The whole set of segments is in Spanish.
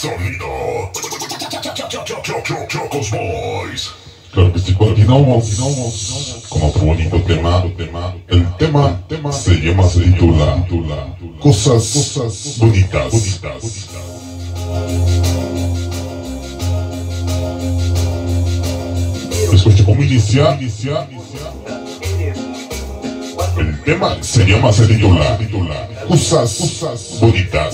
Sonido. Chocos Boys. Claro que sí, continuamos con otro bonito tema. El tema se titula Cosas Bonitas. Escucha cómo inicia. El tema se titula Cosas Bonitas.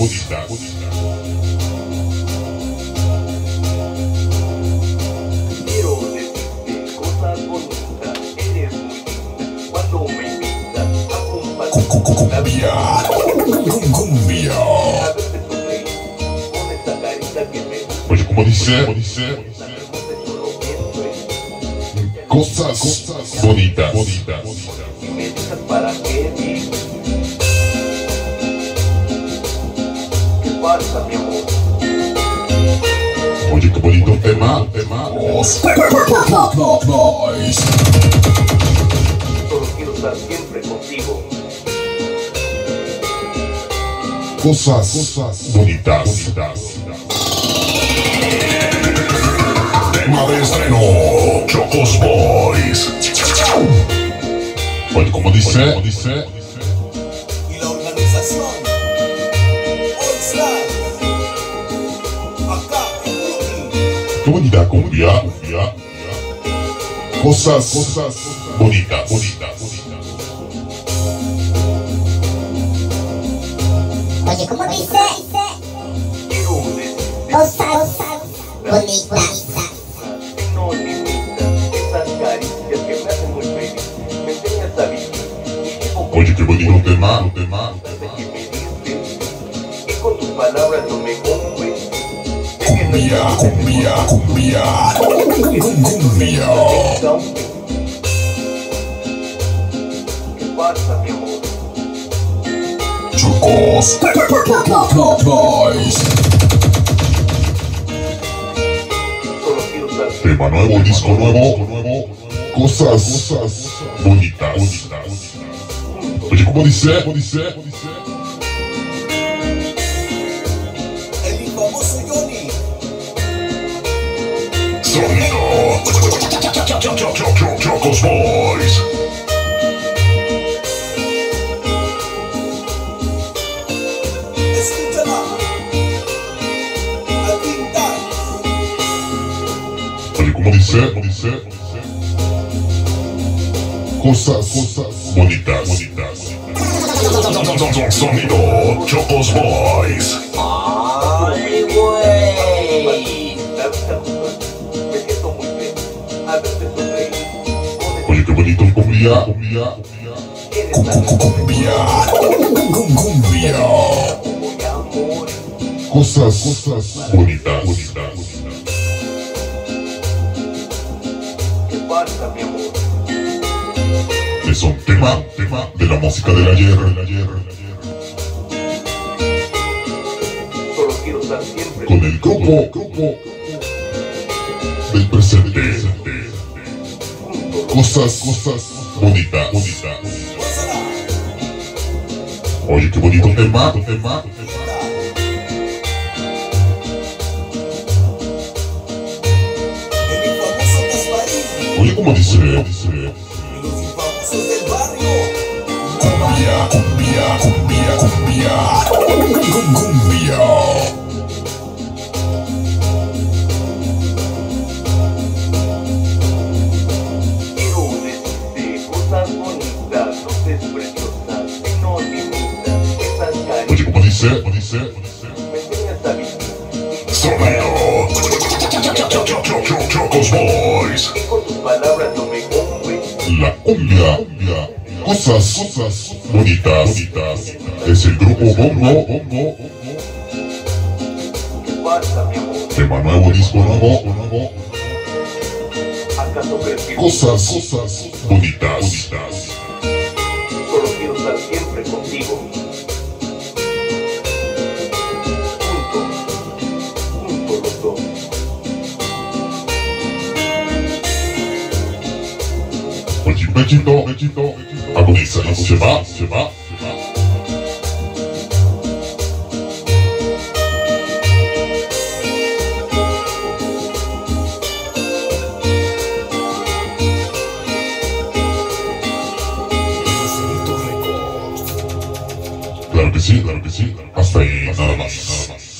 Cumbia. Oye, como dice, cosas bonitas. Y me dices para qué, ¿qué pasa, mi amor? Oye, qué bonito tema. Solo quiero estar siempre contigo. Cosas bonitas. Tema de estreno. Chocos Boys. Oye, como dice, Y la organización All-Star acá en Brooklyn. qué bonita cumbia. Cosas bonitas. Oye, ¿cómo dice? Quiero decirte Cosas bonitas. que no limitas esas caricias que me hacen muy feliz. Me enseñas a vivir y vivo con Oye, qué bonito tema. que me diste y con tus palabras no me convences. Cumbia. ¿Qué pasa, mi amor? Chocos Boys. Solo quiero estar Tema nuevo, disco nuevo. Cosas bonitas. Oye, como dice, El infamoso Johnny. Sonido. Chocos Boys. Escúchala. Al pintar. oye, como dice, cosas bonitas. Sonido. Chocos Boys. ¡ay, güey! Me siento muy bien al verte sonreír. Oye, qué bonito cumbia. Eres tan Cumbia. como mi amor. Cosas bonitas. ¿Qué pasa, mi amor? Es un tema de la música del ayer. Solo quiero estar siempre Con el grupo del presente. Cosas bonitas. Gózala. Oye, qué bonito tema. El infamoso Gasparín. Oye, como dice, Y los infamosos del barrio. cumbia. quiero decirte cosas bonitas, luces preciosas, que no limitas esas Oye, caricias. como dice, Me enseñas a vivir Sonido. Chocos Boys. y con tus palabras no me convences. la cumbia. Cosas bonitas. Es el grupo Bongo. ¿Qué pasa, mi amor? Tema nuevo, disco nuevo. ¿Acaso crees que Cosas bonitas. solo quiero estar siempre contigo? Juntos los dos. Oye, Pechito. Agoniza, se va. Claro que sí, claro que sí. Hasta ahí, nada más, nada más.